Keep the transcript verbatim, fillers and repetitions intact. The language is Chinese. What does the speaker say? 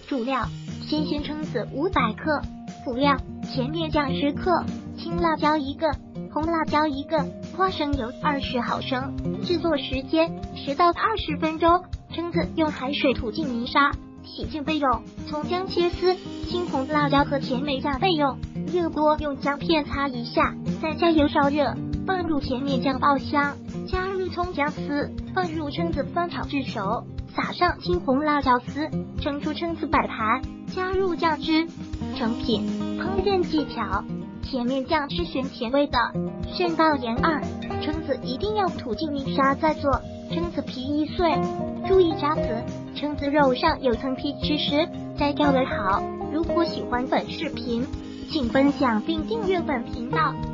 主料：新鲜蛏子五百克，辅料：甜面酱十克，青辣椒一个，红辣椒一个，花生油二十毫升。制作时间十到二十分钟。蛏子用海水涂进泥沙，洗净备用。葱姜切丝，青红辣椒和甜梅酱备用。热锅用姜片擦一下，再加油烧热，放入甜面酱爆香，加入葱姜丝，放入蛏子翻炒至熟，撒上青红辣椒丝，盛出蛏子摆盘，加入酱汁。成品。烹饪技巧：甜面酱是选甜味的，慎放盐二。蛏子一定要涂进泥沙再做，蛏子皮易碎，注意扎子。蛏子肉上有层皮吃时，摘掉的好。如果喜欢本视频，请分享并订阅本频道。